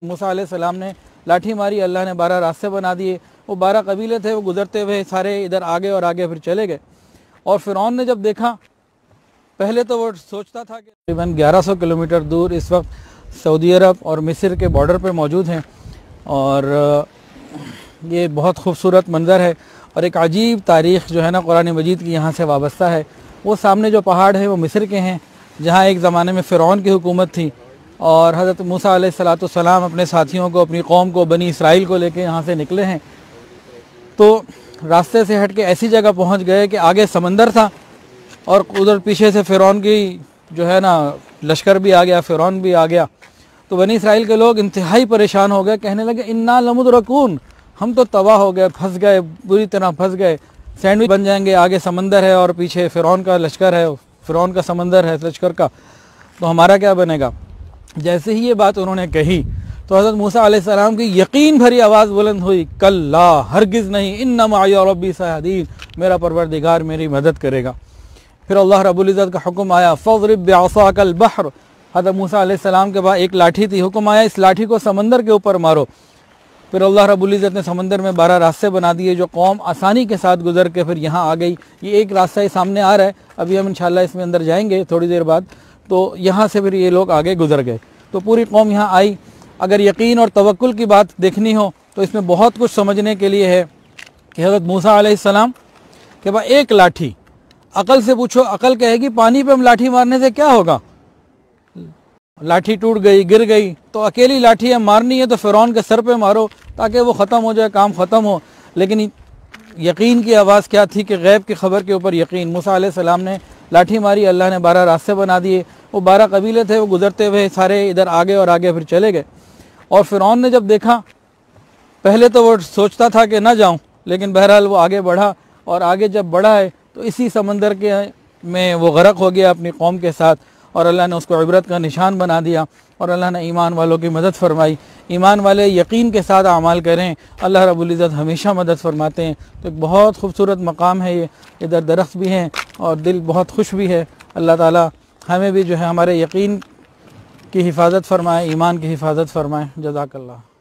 मूसा अलैहिस्सलाम ने लाठी मारी, अल्लाह ने 12 रास्ते बना दिए। वो 12 कबीले थे, वो गुजरते हुए सारे इधर आगे और आगे फिर चले गए। और फ़िरौन ने जब देखा, पहले तो वो सोचता था कि तकरीबन 1100 किलोमीटर दूर इस वक्त सऊदी अरब और मिस्र के बॉर्डर पे मौजूद हैं और ये बहुत खूबसूरत मंज़र है और एक अजीब तारीख़ जो है ना कुरान मजीद की यहाँ से वाबस्ता है। वो सामने जो पहाड़ है वो मिस्र के हैं, जहाँ एक ज़माने में फ़िरौन की हुकूमत थी और हज़रत मूसा अलैहिस्सलाम अपने साथियों को, अपनी कौम को, बनी इसराइल को लेके यहाँ से निकले हैं। तो रास्ते से हट के ऐसी जगह पहुँच गए कि आगे समंदर था और उधर पीछे से फ़िरौन की जो है ना लश्कर भी आ गया, फ़िरौन भी आ गया। तो बनी इसराइल के लोग इंतहाई परेशान हो गए, कहने लगे इन्ना लमुदरकून, हम तो तबाह हो गए, फंस गए, बुरी तरह फंस गए, सैंडविच बन जाएंगे। आगे समंदर है और पीछे फ़िरौन का लश्कर है, फ़िरौन का समंदर है लश्कर का, तो हमारा क्या बनेगा। जैसे ही ये बात उन्होंने कही तो हज़रत मूसा अलैहिस्सलाम की यकीन भरी आवाज़ बुलंद हुई, कल्ला, हरगिज़ नहीं, इन्ना माई रब्बी सयहदीन, मेरा परवरदिगार मेरी मदद करेगा। फिर अल्लाह रब्बुल इज़्ज़त का हुक्म आया, फ़ज़रिब बिअसाकल बहर। हज़रत मूसा अलैहिस्सलाम के पास एक लाठी थी, हुक्म आया इस लाठी को समंदर के ऊपर मारो। फिर अल्लाह रब्बुल इज़्ज़त ने समंदर में 12 रास्ते बना दिए, जो कौम आसानी के साथ गुजर के फिर यहाँ आ गई। ये एक रास्ता ही सामने आ रहा है, अभी हम इंशाअल्लाह इसमें अंदर जाएंगे थोड़ी देर बाद। तो यहाँ से फिर ये लोग आगे गुजर गए, तो पूरी कौम यहाँ आई। अगर यकीन और तवक्कुल की बात देखनी हो तो इसमें बहुत कुछ समझने के लिए है कि हज़रत मूसा अलैहिस्सलाम के पास एक लाठी, अकल से पूछो, अकल कहेगी पानी पे हम लाठी मारने से क्या होगा, लाठी टूट गई, गिर गई, तो अकेली लाठी है, मारनी है तो फ़िरौन के सर पे मारो ताकि वो ख़त्म हो जाए, काम ख़त्म हो। लेकिन यकीन की आवाज़ क्या थी कि गैब की खबर के ऊपर यकीन। मूसा अलैहिस्सलाम ने लाठी मारी, अल्लाह ने 12 रास्ते बना दिए। वो 12 कबीले थे, वो गुजरते हुए सारे इधर आगे और आगे फिर चले गए। और फ़िरौन ने जब देखा, पहले तो वो सोचता था कि ना जाऊँ, लेकिन बहरहाल वो आगे बढ़ा और आगे जब बढ़ा है तो इसी समंदर के में वो गर्क हो गया अपनी कौम के साथ और अल्लाह ने उसको इबरत का निशान बना दिया और अल्लाह ने ईमान वालों की मदद फरमाई। ईमान वाले यकीन के साथ अमाल करें, अल्लाह रब्बुल इज़्ज़त हमेशा मदद फरमाते हैं। तो एक बहुत खूबसूरत मकाम है ये, इधर दरख्त भी हैं और दिल बहुत खुश भी है। अल्लाह ताला हमें भी जो है हमारे यकीन की हिफाजत फरमाए, ईमान की हिफाजत फरमाए। जज़ाकल्लाह।